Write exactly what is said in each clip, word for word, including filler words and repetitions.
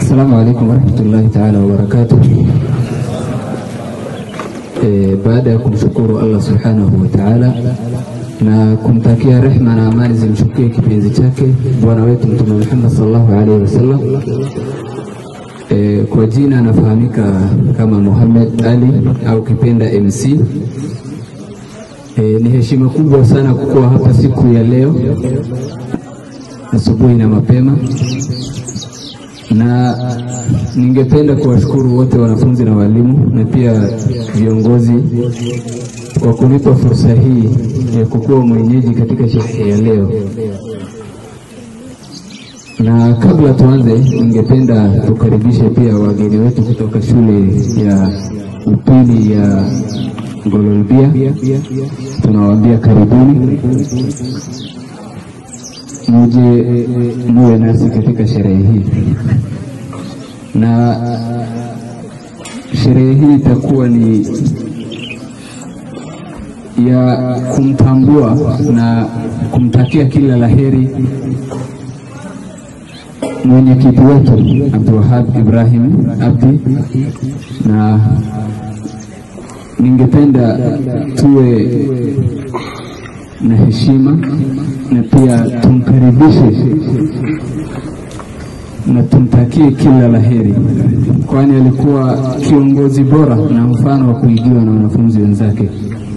Assalamu alaikum warahmatullahi ta'ala wabarakatuh. E, baada ya kumshukuru Allah subhanahu wa ta'ala na kumtakia rehema na amani zimshukie kipenzi chake bwana wetu Mtume Muhammad sallallahu alaihi wasallam, e, kwa jina anafahamika kama Muhammad Ali au kipenda M C. E, ni heshima kubwa sana kuwa hapa siku ya leo asubuhi na mapema, na ningependa kuwashukuru wote wanafunzi na walimu na pia viongozi kwa kunipa fursa hii ya kukuwa mwenyeji katika sherehe ya leo. Na kabla tuanze, ningependa tukaribishe pia wageni wetu kutoka shule ya upili ya Gololbia. Tunawaambia karibuni, muje muwe nasi katika sherehe hii. Na sherehe hii itakuwa ni ya kumtambua na kumtakia kila laheri mwenyekiti wetu Abdulwahab Ibrahim Abdi, na ningependa tuwe na heshima na pia tumkaribishe na tumtakie kila laheri, kwani alikuwa kiongozi bora na mfano wa kuigiwa na wanafunzi wenzake.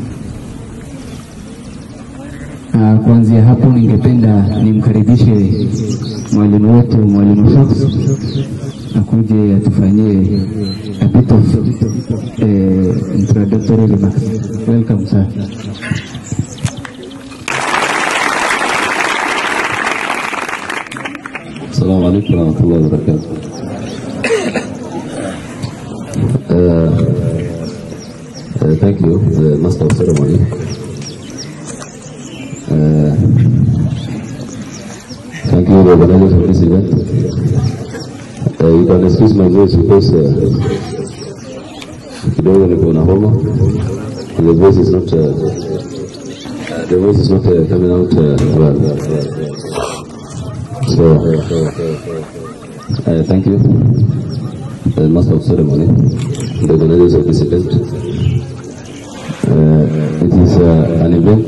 Na kuanzia hapo ningependa nimkaribishe mwalimu wetu, mwalimu Shakhs, akuje atufanyie a bit of uh, introductory remarks. Welcome, sir. Assalamu alaikum warahmatullahi wabarakatuh. Uh, uh, thank you, the master of ceremony. Uh, thank you, the organizers of this event. Uh, you can excuse my voice because uh, kidogo niko na homa. The voice is not uh, the voice is not uh, coming out uh, well. So, uh, thank you, the master of ceremony, the organizers of this event. Uh, it is uh, an event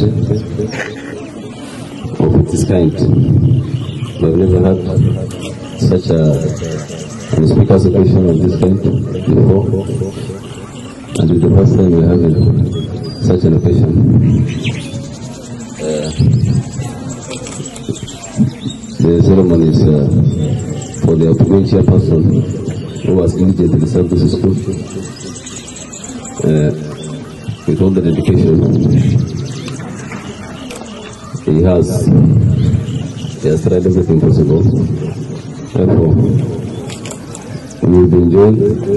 of this kind. We've never had such a, a speaker's occasion of this kind before, and it's the first time we're having such an occasion. Uh, The ceremony is uh, for the outgoing chairperson who was diligently served this school uh, with all the dedication he has. He has tried everything possible. Therefore, we will be enjoying.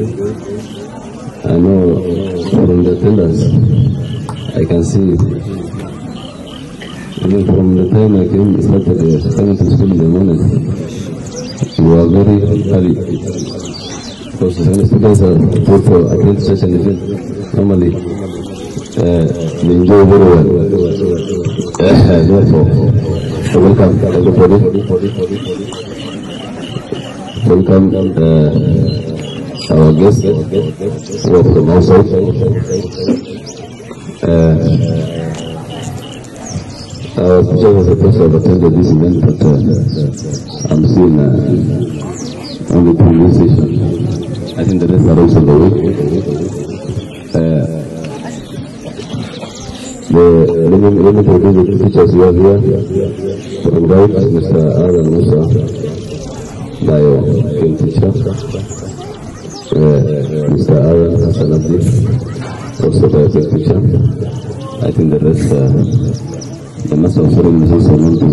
I know from the attendance, I can see. Even from the time I came, started uh, coming to school in the morning, you are very early. Because when students are told to attend such an event, normally uh, they enjoy very well. Uh, therefore, so welcome everybody. Welcome uh, our guests who are from outside. Uh, I was supposed to have attended this event, but uh, I'm seeing uh, only two this session. I think the rest are also on the way. Uh, the, let, me, let me introduce the teachers who are here. From right, Mister Aaron Musa, bio chem teacher. Uh, Mister Aaron Hassan Abdi, also bio chem teacher. I think the rest uh, the master of ceremony is also known to